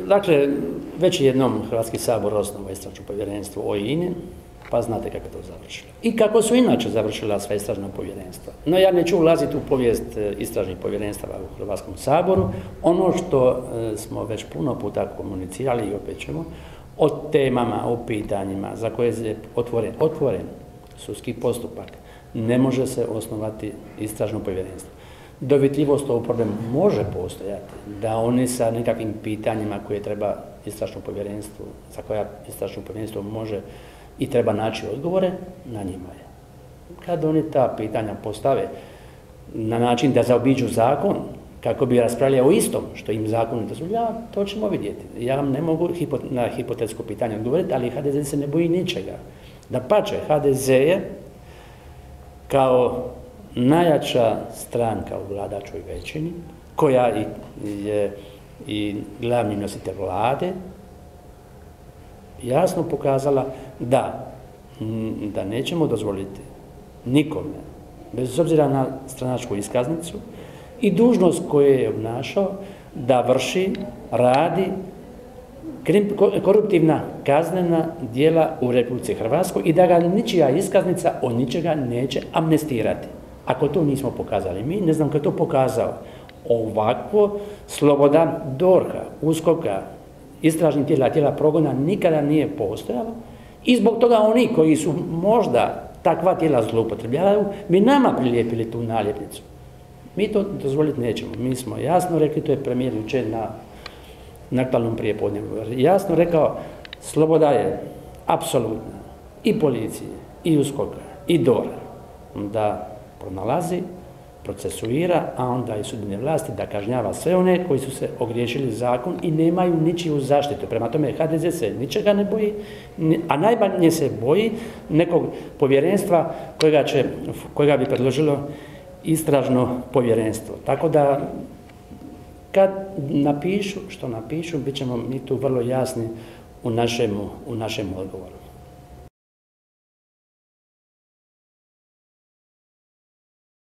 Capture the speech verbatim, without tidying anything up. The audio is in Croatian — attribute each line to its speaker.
Speaker 1: dakle, već jednom Hrvatski sabor osnovao istražno povjerenstvo o I N A, pa znate kako to završilo. I kako su inače završila sva istražna povjerenstva. No ja neću ulaziti u povijest istražnih povjerenstava u Hrvatskom saboru. Ono što smo već puno puta komunicirali i opet ćemo, o temama, o pitanjima za koje je otvoren, otvoren sudski postupak, ne može se osnovati istražno povjerenstvo. Dovitljivost ovog problema može postojati, da oni sa nekakvim pitanjima koje treba istražno povjerenstvo, za koja istražno povjerenstvo može i treba naći odgovore, na njima je. Kad oni ta pitanja postave na način da zaobiđu zakon, kako bi raspravljali o istom što im zakon ne dozvoljava, to ćemo vidjeti. Ja vam ne mogu na hipotetsko pitanje odgovoriti, ali H D Z se ne boji ničega. Dapače, H D Z je kao najjača stranka u vladačkoj većini, koja je i glavni nositelj vlade, jasno pokazala da, da nećemo dozvoliti nikome, bez obzira na stranačku iskaznicu i dužnost koju je obnašao, da vrši, radi koruptivna kaznena djela u Republici Hrvatskoj i da ga ničija iskaznica od ničega neće amnestirati. Ako to nismo pokazali mi, ne znam ko je to pokazao. Ovakvo sloboda D O R H-a, USKOK-a, istražnih tijela, tijela progona nikada nije postojalo i zbog toga oni koji su možda takva tijela zloupotrebljavaju bi nama prilijepili tu naljepnicu. Mi to dozvoliti nećemo. Mi smo jasno rekli, to je premijer jučer na, na aktualnom prijepodnevu jasno rekao, sloboda je apsolutna i policije, i USKOK-a, i D O R H-a da pronalazi, procesuira, a onda i sudbene vlasti da kažnjava sve one koji su se ogriješili zakon i nemaju ničiju zaštitu. Prema tome, H D Z se ničega ne boji, a najmanje se boji nekog povjerenstva kojega, će, kojega bi predložilo istražno povjerenstvo. Tako da, kad napišu što napišu, bit ćemo mi tu vrlo jasni u našemu, u našem odgovoru.